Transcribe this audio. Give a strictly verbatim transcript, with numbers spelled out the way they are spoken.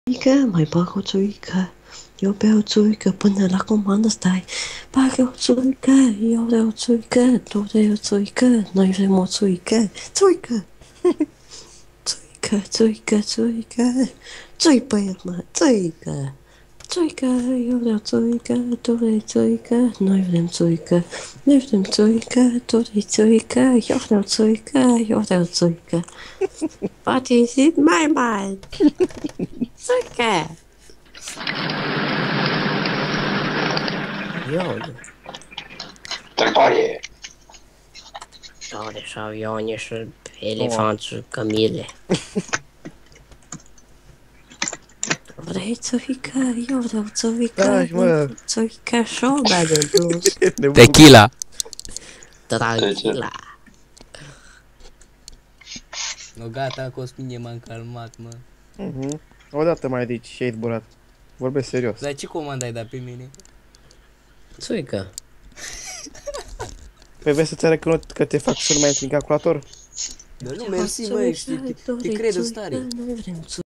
țuică, mai bag o țuică. Eu beau țuică până la comandă stai. Bag o țuică, eu vreau țuică, tu vrei o țuică, noi vrem o țuică. Țuică! Țuică, țuică, țuică. Țui pe el, mă, țuică. Țuică, eu vreau țuică, tu vrei țuică, noi vrem țuică. Noi vrem țuică, tu vrei țuică, eu vreau țuică, eu vreau țuică. Poate zic mai mult. Țuică! Ione. Trătoare! Doare și avioane și elefanți și cămile. Vrei țuică? Eu vreau țuică. Taci, mă. Țuică și o bea de plus. Tequila. Tranquila. No gata, Cosmine, m-am calmat, mă. Mhm. Odată mai ridici și ai zburat. Vorbesc serios. Dar ce comandă ai dat pe mine? Țuică. Păi vrei să-ți arăt că, nu- că te fac să nu mai intri în calculator? Dar nu, mersi, mă, știi, te, te cred în stare. Noi vrem țuică.